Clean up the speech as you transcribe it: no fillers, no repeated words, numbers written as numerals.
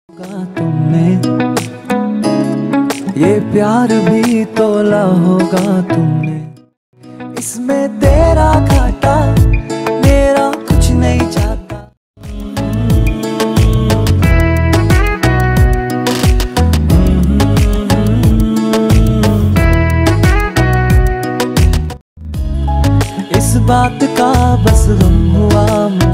तुमने ये प्यार भी तोला होगा तुमने, इसमें तेरा घाटा मेरा कुछ नहीं चाहता। इस बात का बस गम हुआ